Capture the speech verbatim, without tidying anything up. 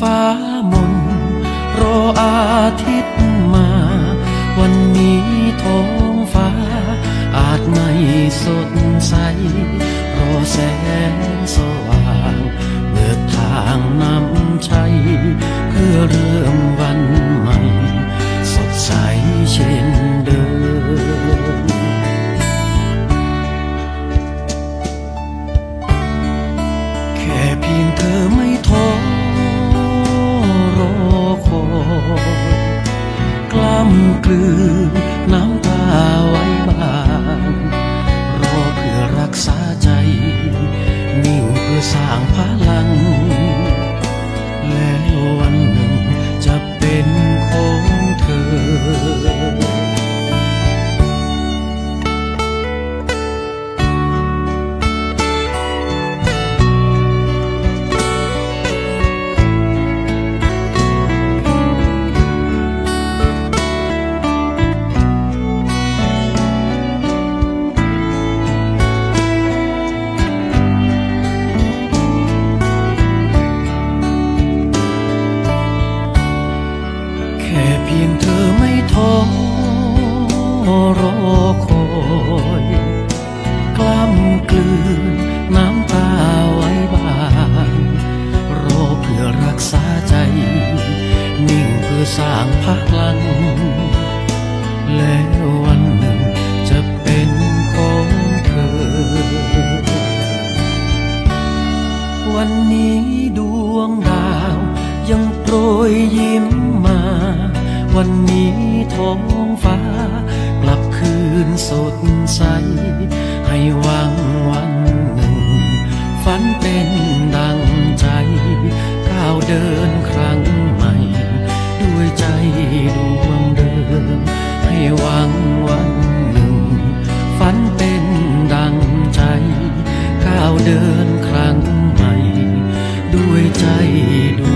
ฟ้ามนรออาทิตย์มาวันนี้ท้องฟ้าอาจไม่สดใสรอแสงสว่างเปิดทางนำชัยเพื่อเริ่มวันใหม่สดใสเช่นเดิมแค่เพียงเธอไม่ท้อรอคอยกล้ำกลืนน้ำตาไว้บ้างรอเพื่อรักษาใจนิ่งเพื่อสร้างพลังแล้ววันหนึ่งจะเป็นของเธอเพียงเธอไม่ท้อรอคอยกล้ำกลืนน้ำตาไว้บ้างรอเพื่อรักษาใจนิ่งเพื่อสร้างพลังแล้ววันหนึ่งจะเป็นของเธอวันนี้ดวงดาวยังโปรยยิ้มมาวันนี้ท้องฟ้ากลับคืนสดใสให้หวังวันหนึ่งฝันเป็นดังใจก้าวเดินครั้งใหม่ด้วยใจดวงเดิมให้หวังวันหนึ่งฝันเป็นดังใจก้าวเดินครั้งใหม่ด้วยใจดวง